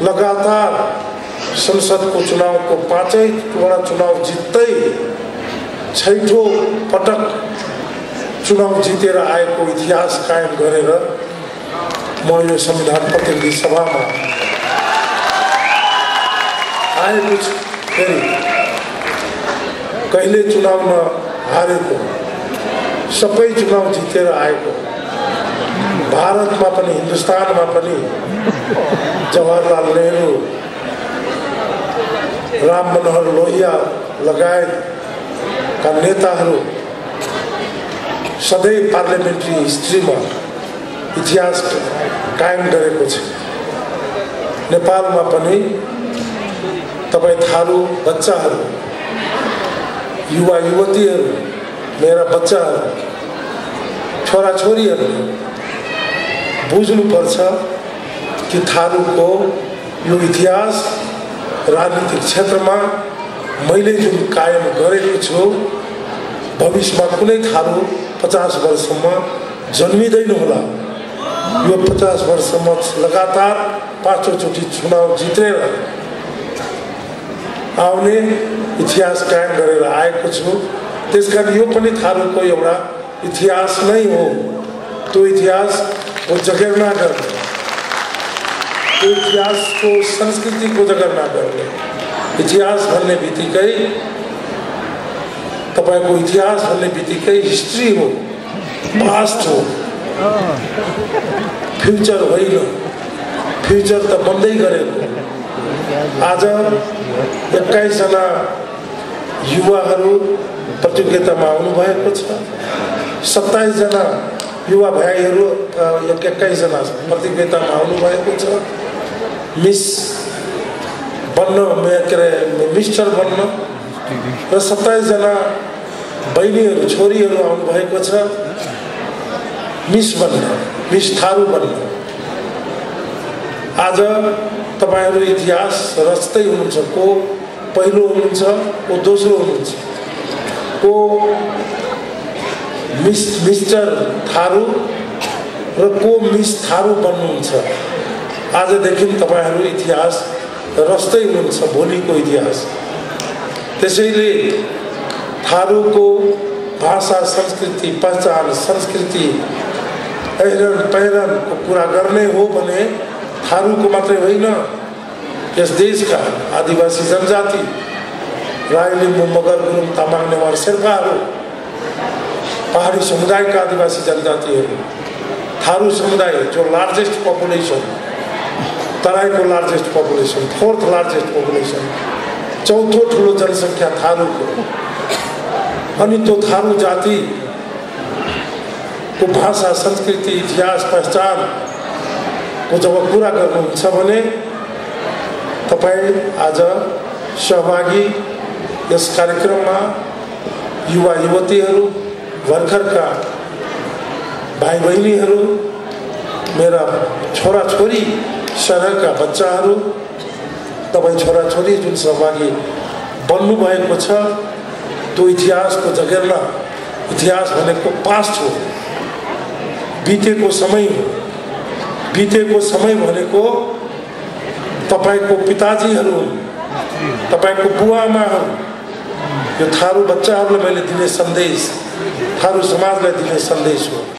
लगातार संसदको चुनावको 5वटा चुनाव जित्दै 6औं पटक चुनाव जितेर आएको इतिहास कायम गरेर म यो संविधान प्रतिनिधि सभामा आएको छु। फेरि कहिले चुनाव नहारेको, सबै चुनाव जितेर आएको, भारतमा पनि हिन्दुस्तानमा पनि जवाहरलाल नेहरू, राम मनोहर लोहिया लगायतका नेताहरू सधैँ पार्लियामेन्ट्री हिस्ट्रीमा इतिहास कायम गरेको छ। नेपालमा पनि तपाईँ थारू बच्चाहरू, युवा युवतीहरू, मेरा बच्चाहरू, छोराछोरीहरू बुझ्नुपर्छ कि थारूको यो इतिहास राजनीतिक क्षेत्रमा मैले जुन कायम गरेको छु, भविष्यमा कुनै थारू 50 वर्षसम्म जन्मिँदैन होला। यो 50 वर्षसम्म लगातार 5औं चोटि चुनाव जितेर आउने इतिहास कायम गरेर आएको छु। त्यसकारण यो पनि थारूको एउटा इतिहास नै हो। त्यो इतिहासको जगेर्ना गर्ने, त्यो इतिहासको संस्कृतिको जगेर्ना गर्ने। इतिहास भन्ने बित्तिकै, तपाईको इतिहास भन्ने बित्तिकै हिस्ट्री हो, पास्ट हो, फ्युचर होइन। फ्युचर त बन्दै गरेको। आज 21 जना युवाहरू प्रतियोगितामा आउनुभएको छ। 27 जना युवा भाइहरू 21 जना प्रतियोगितामा आउनुभएको छ। मिस बन्न, मिस्टर बन्न र 27 जना बहिनीहरू, छोरीहरू आउनुभएको छ मिस बन्न, मिस थारू बन्न। आज तपाईहरू इतिहास रच्दै हुनुहुन्छ। को पहिलो हुनुहुन्छ, को दोस्रो हुनुहुन्छ, को मिस्टर थारू र को मिस थारू बन्नुहुन्छ। आजदेखि तपाईहरू इतिहास रच्दै हुनुहुन्छ, भोलिको इतिहास। त्यसैले थारूको भाषा, संस्कृति, पहिचान, संस्कृति, पहिरनको कुरा गर्ने हो भने थारूको मात्रै होइन, यस देशका आदिवासी जनजाति, राई, लिम्बू, मगर, गुरुङ, तामाङ, नेवार, शेर्पाहरू, पहाडी समुदायका आदिवासी जनजातिहरू, थारू समुदाय जो लार्जेस्ट पपुलेसन, तराईको largest population, 4th largest population, 4थो ठुलो जनसङ्ख्या थारूको। अनि त्यो थारू जाति को भाषा, संस्कृति, इतिहास, पहिचान को जब कुरा गर्नुहुन्छ भने तपाईँ आज सहभागी यस कार्यक्रममा युवा युवतीहरू, भर्खरका भाइ बहिनीहरू, मेरा छोराछोरी सरहका बच्चाहरू, तपाईँ छोराछोरी जुन सहभागी बन्नुभएको छ, त्यो इतिहासको जगेर्ना। इतिहास भनेको पास्ट हो, बितेको समय हो। बितेको समय भनेको तपाईको पिताजीहरू, तपाईको बुवाआमाहरू। यो थारू बच्चाहरूलाई मैले दिने सन्देश, थारू समाजलाई दिने सन्देश हो।